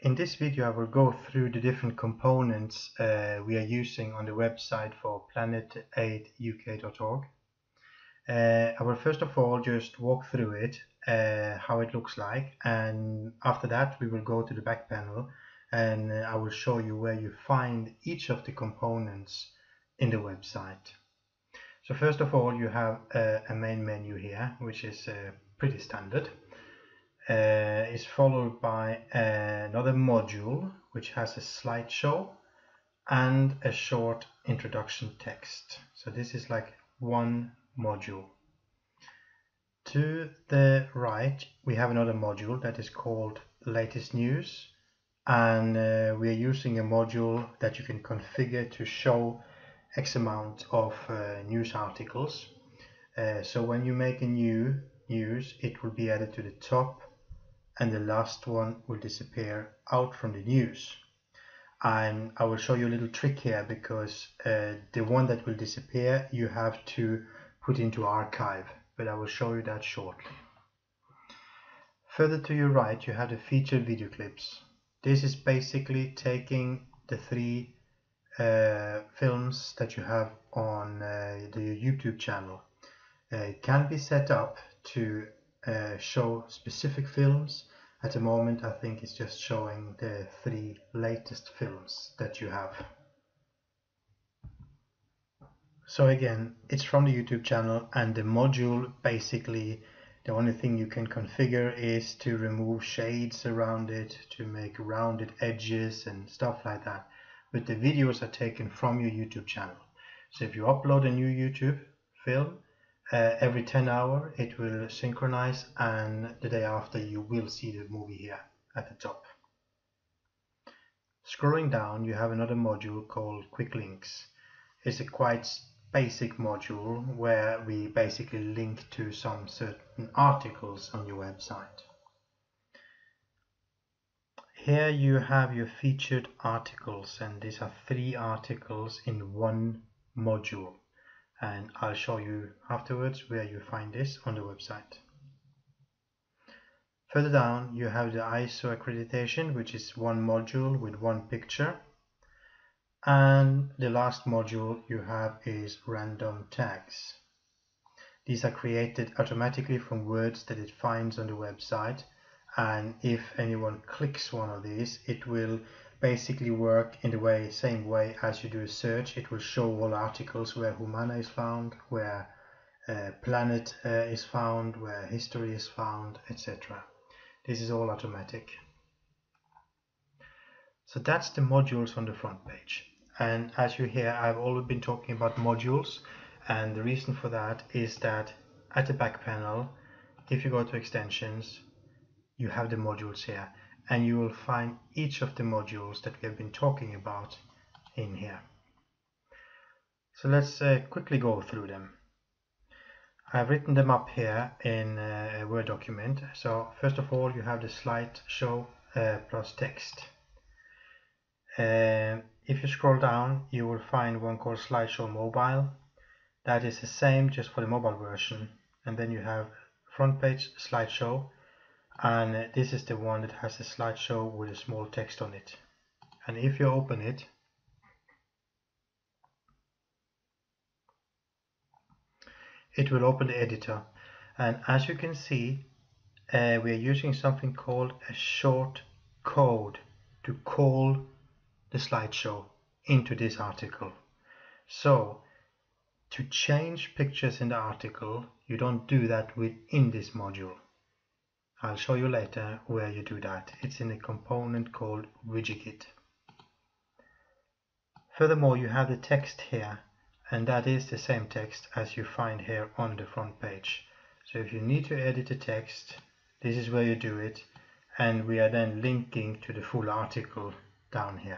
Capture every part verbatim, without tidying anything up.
In this video I will go through the different components uh, we are using on the website for Planetaid U K dot org. Uh, I will first of all just walk through it, uh, how it looks like, and after that we will go to the back panel and uh, I will show you where you find each of the components in the website. So first of all you have uh, a main menu here, which is uh, pretty standard. Uh, is followed by another module which has a slideshow and a short introduction text. So this is like one module. To the right we have another module that is called latest news, and uh, we are using a module that you can configure to show X amount of uh, news articles. Uh, so when you make a new news, it will be added to the top and the last one will disappear out from the news. And I will show you a little trick here, because uh, the one that will disappear you have to put into archive, but I will show you that shortly. Further to your right you have the featured video clips. This is basically taking the three uh, films that you have on uh, the YouTube channel. Uh, it can be set up to Uh, show specific films. At the moment I think it's just showing the three latest films that you have. So again, it's from the YouTube channel, and the module basically the only thing you can configure is to remove shades around it, to make rounded edges and stuff like that, but the videos are taken from your YouTube channel. So if you upload a new YouTube film, Uh, every ten hours it will synchronize, and the day after you will see the movie here at the top. Scrolling down you have another module called quick links. It's a quite basic module where we basically link to some certain articles on your website. Here you have your featured articles, and these are three articles in one module. And I'll show you afterwards where you find this on the website. Further down you have the I S O accreditation, which is one module with one picture, and the last module you have is random tags. These are created automatically from words that it finds on the website, and if anyone clicks one of these it will basically work in the way, same way as you do a search. It will show all articles where Humana is found, where uh, Planet uh, is found, where History is found, et cetera. This is all automatic. So that's the modules on the front page. And as you hear, I've always been talking about modules, and the reason for that is that at the back panel, if you go to extensions, you have the modules here, and you will find each of the modules that we have been talking about in here. So let's uh, quickly go through them. I've written them up here in a Word document. So first of all you have the slideshow uh, plus text. Uh, if you scroll down you will find one called slideshow mobile. That is the same, just for the mobile version. And then you have front page slideshow, and this is the one that has a slideshow with a small text on it. And if you open it, it will open the editor, and as you can see uh, we are using something called a short code to call the slideshow into this article. So to change pictures in the article you don't do that within this module. I'll show you later where you do that. It's in a component called widget. Furthermore you have the text here, and that is the same text as you find here on the front page. So if you need to edit the text, this is where you do it, and we are then linking to the full article down here.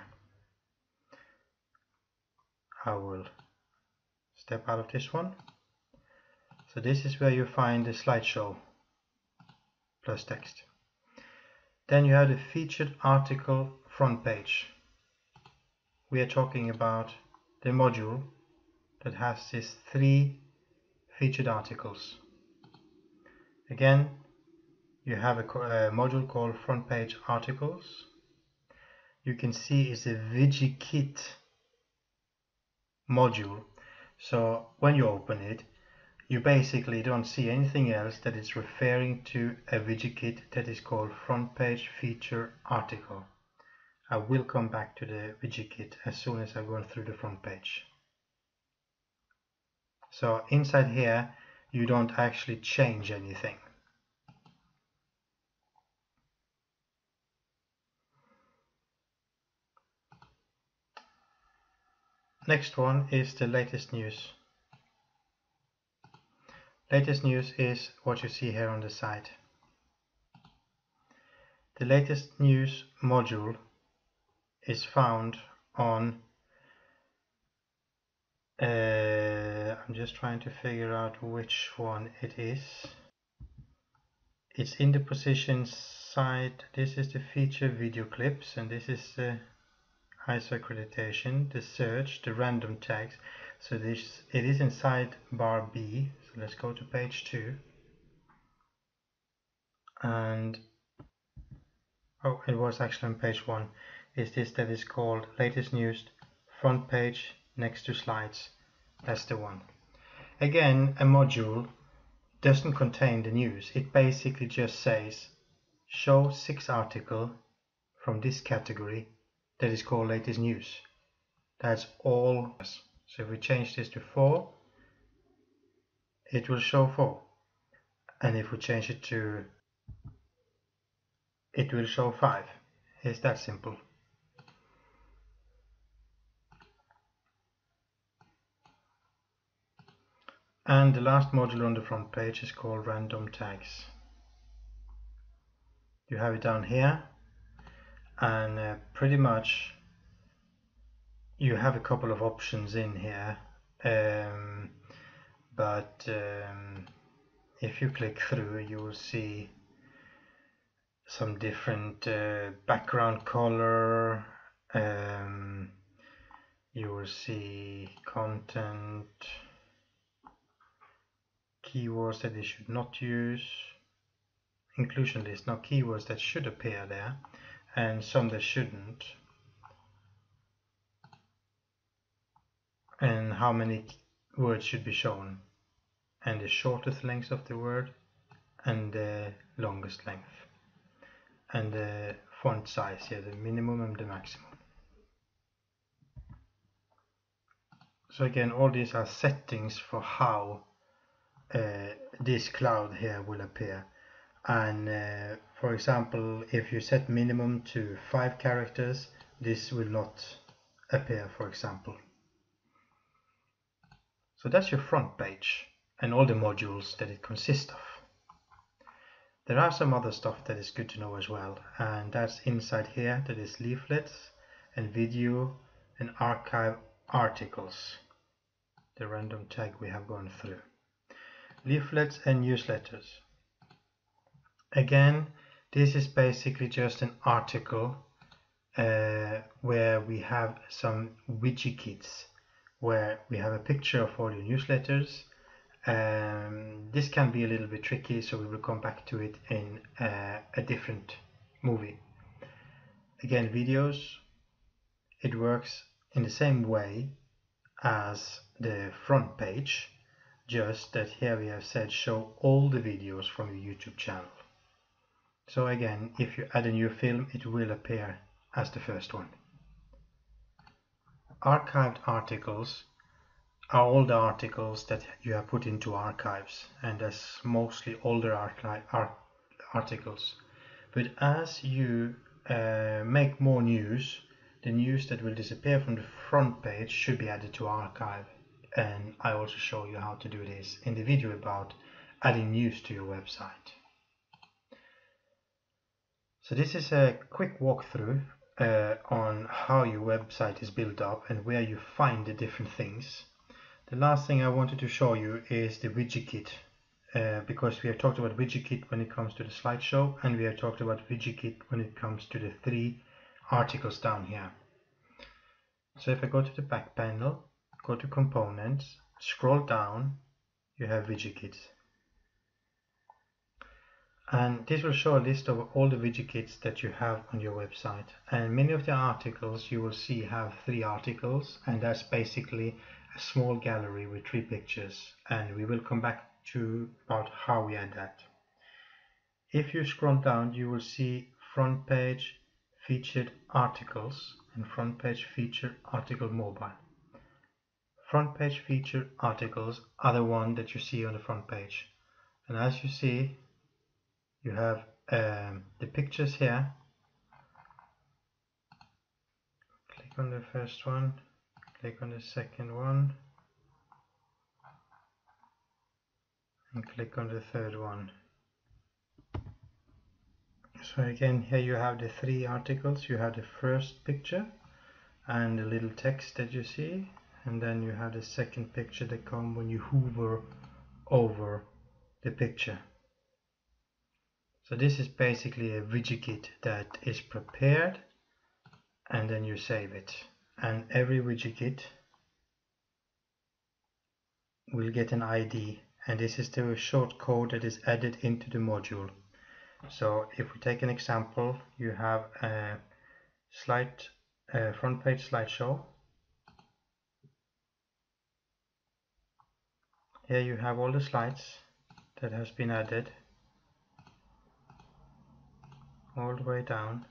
I will step out of this one. So this is where you find the slideshow plus text. Then you have the featured article front page. We are talking about the module that has these three featured articles. Again, you have a, a module called front page articles, you can see is a widget module. So when you open it, you basically don't see anything else that is referring to a widget that is called front page feature article. I will come back to the widget as soon as I go through the front page. So inside here, you don't actually change anything. Next one is the latest news. Latest news is what you see here on the side. The latest news module is found on, uh, I'm just trying to figure out which one it is. It's in the position side. This is the feature video clips, and this is the I S O accreditation, the search, the random tags. So this it is inside bar B. So let's go to page two. And oh, it was actually on page one. Is this that is called latest news, front page next to slides. That's the one. Again, a module doesn't contain the news. It basically just says show six article from this category that is called latest news. That's all. So if we change this to four, it will show four. And if we change it to, it will show five. It's that simple. And the last module on the front page is called random tags. You have it down here, and uh, pretty much you have a couple of options in here, um, but um, if you click through, you will see some different uh, background color. Um, you will see content, keywords that they should not use, inclusion list, now keywords that should appear there, and some that shouldn't, and how many words should be shown, and the shortest length of the word and the longest length, and the font size here, the minimum and the maximum. So again, all these are settings for how uh, this cloud here will appear. And uh, for example, if you set minimum to five characters, this will not appear, for example. So that's your front page and all the modules that it consists of. There are some other stuff that is good to know as well, and that's inside here. That is leaflets and video and archive articles, the random tag we have gone through. Leaflets and newsletters. Again, this is basically just an article uh, where we have some widgets, where we have a picture of all your newsletters. Um, this can be a little bit tricky, so we will come back to it in uh, a different movie. Again, videos, it works in the same way as the front page, just that here we have said show all the videos from your YouTube channel. So again, if you add a new film, it will appear as the first one. Archived articles are all the articles that you have put into archives, and that's mostly older archive art articles. But as you uh, make more news, the news that will disappear from the front page should be added to archive, and I also show you how to do this in the video about adding news to your website. So this is a quick walkthrough uh, on how your website is built up and where you find the different things. The last thing I wanted to show you is the widget, uh, because we have talked about widget when it comes to the slideshow, and we have talked about widget when it comes to the three articles down here. So if I go to the back panel, go to components, scroll down, you have widgets. And this will show a list of all the widgets that you have on your website. And many of the articles you will see have three articles, and that's basically a small gallery with three pictures. And we will come back to about how we add that. If you scroll down, you will see front page featured articles and front page featured article mobile. Front page featured articles are the one that you see on the front page. And as you see, you have um, the pictures here. Click on the first one, click on the second one, and click on the third one. So again, here you have the three articles. You have the first picture and the little text that you see, and then you have the second picture that comes when you hover over the picture. So this is basically a widget that is prepared, and then you save it. And every widget will get an I D, and this is the short code that is added into the module. So if we take an example, you have a slide, a front page slideshow. Here you have all the slides that has been added all the way down,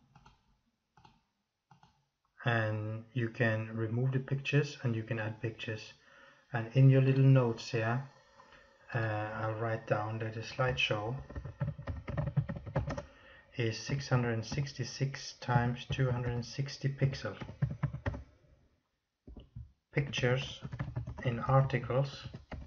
and you can remove the pictures and you can add pictures. And in your little notes here, uh, I'll write down that the slideshow is six hundred sixty-six times two hundred sixty pixels. Pictures in articles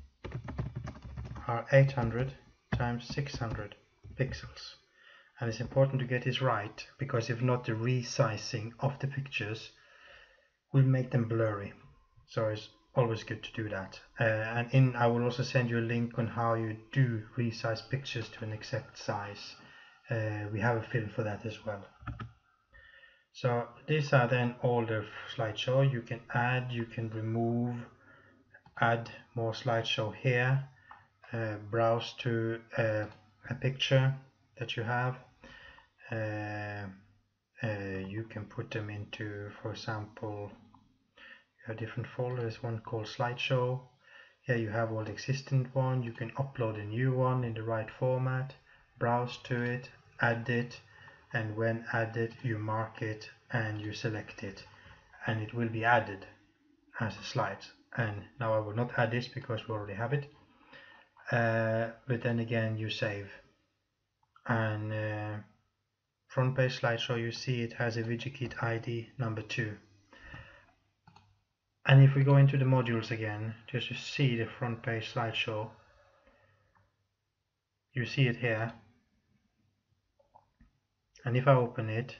are eight hundred times six hundred pixels. And it's important to get this right, because if not, the resizing of the pictures will make them blurry. So it's always good to do that. Uh, and in I will also send you a link on how you do resize pictures to an exact size. Uh, we have a film for that as well. So these are then all the slideshow. You can add, you can remove, add more slideshow here, uh, browse to uh, a picture that you have. Uh, uh, you can put them into, for example, you have different folders, one called slideshow. Here you have all the existing one. You can upload a new one in the right format, browse to it, add it, and when added you mark it and you select it, and it will be added as a slide. And now I will not add this because we already have it, uh, but then again you save. And uh, front page slideshow, you see it has a widget I D number two. And if we go into the modules again, just to see the front page slideshow, you see it here. And if I open it,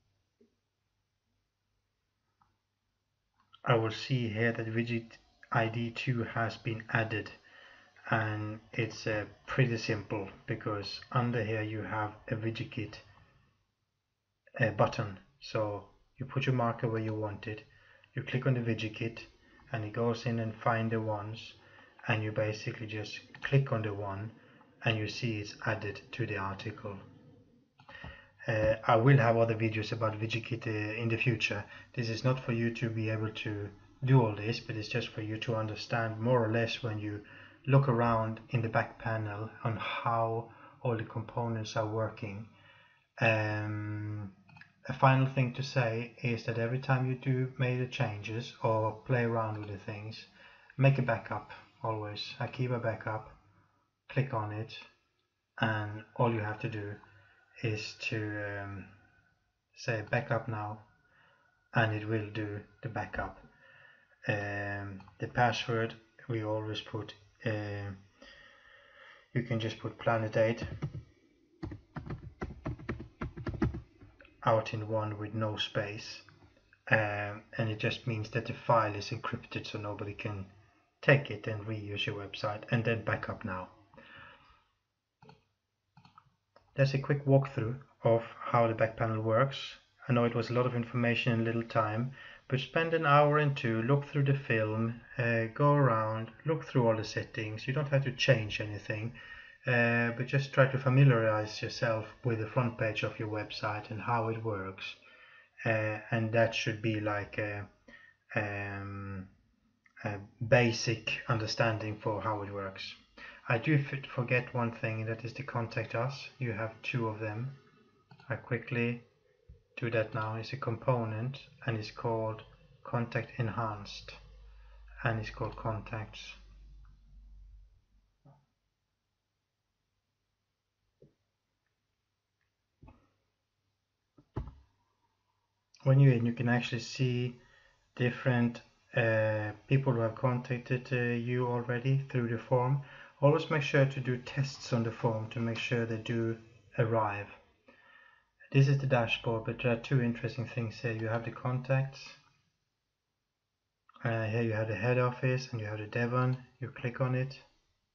I will see here that widget I D two has been added. And it's uh, pretty simple, because under here you have a widget uh, button. So you put your marker where you want it, you click on the widget, and it goes in and find the ones, and you basically just click on the one and you see it's added to the article. Uh, I will have other videos about widget uh, in the future. This is not for you to be able to do all this, but it's just for you to understand more or less when you look around in the back panel on how all the components are working. Um, a final thing to say is that every time you do major changes or play around with the things, make a backup always. I keep a backup, click on it, and all you have to do is to um, say backup now, and it will do the backup. Um, the password we always put, uh, you can just put Planetaid out in one with no space, um, and it just means that the file is encrypted so nobody can take it and reuse your website, and then backup now. That's a quick walkthrough of how the back panel works. I know it was a lot of information in little time, but spend an hour and two, look through the film, uh, go around, look through all the settings. You don't have to change anything, uh, but just try to familiarize yourself with the front page of your website and how it works, uh, and that should be like a, um, a basic understanding for how it works. I do forget one thing, that is the contact us. You have two of them. I quickly do that now. It's a component and it's called contact enhanced, and it's called contacts. When you're in, you can actually see different uh, people who have contacted uh, you already through the form. Always make sure to do tests on the form to make sure they do arrive. This is the dashboard, but there are two interesting things here. You have the contacts. Uh, here you have the head office and you have the Devon. You click on it.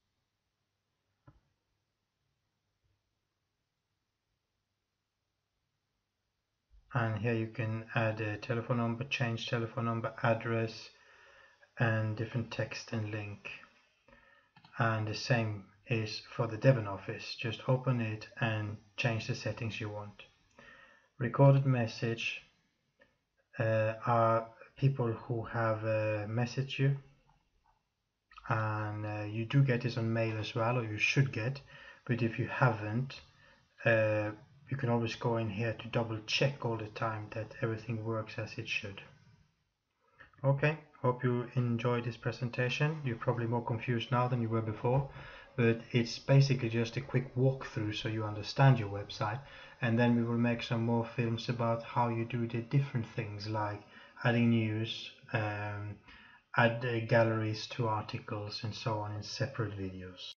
And here you can add a telephone number, change telephone number, address, and different text and link. And the same is for the Devon office. Just open it and change the settings you want. Recorded message uh, are people who have uh, messaged you, and uh, you do get this on mail as well, or you should get, but if you haven't, uh, you can always go in here to double check all the time that everything works as it should. Okay, hope you enjoyed this presentation. You're probably more confused now than you were before, but it's basically just a quick walkthrough so you understand your website, and then we will make some more films about how you do the different things like adding news, um, add uh, galleries to articles and so on in separate videos.